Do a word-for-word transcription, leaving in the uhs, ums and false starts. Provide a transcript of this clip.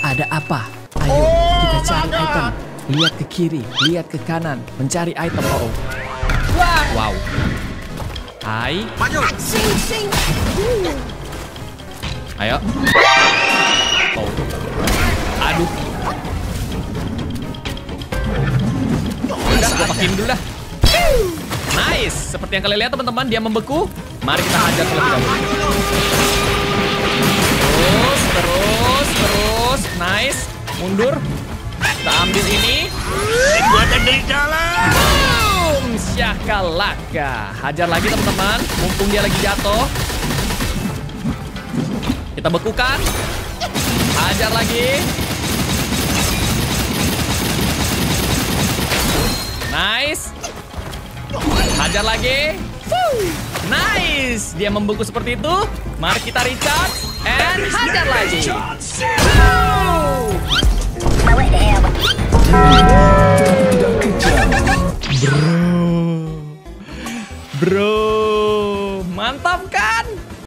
Ada apa? Ayo, kita cari item. Lihat ke kiri, lihat ke kanan, mencari item. Oh, oh. Wow. Hai. Ayo. Oh. Aduh. Udah, gue pakein dulu dah. Nice. Seperti yang kalian lihat teman-teman, dia membeku. Mari kita hajar terlebih dahulu. Terus, terus, terus. Nice. Mundur. Kita ambil ini. Kekuatan dari dalam. Boom. Syakalaka. Hajar lagi teman-teman. Mumpung dia lagi jatuh. Kita bekukan. Hajar lagi. Nice. Hajar lagi. Nice. Dia membeku seperti itu. Mari kita recharge. And hajar lagi. Bro. Bro. Mantap kan?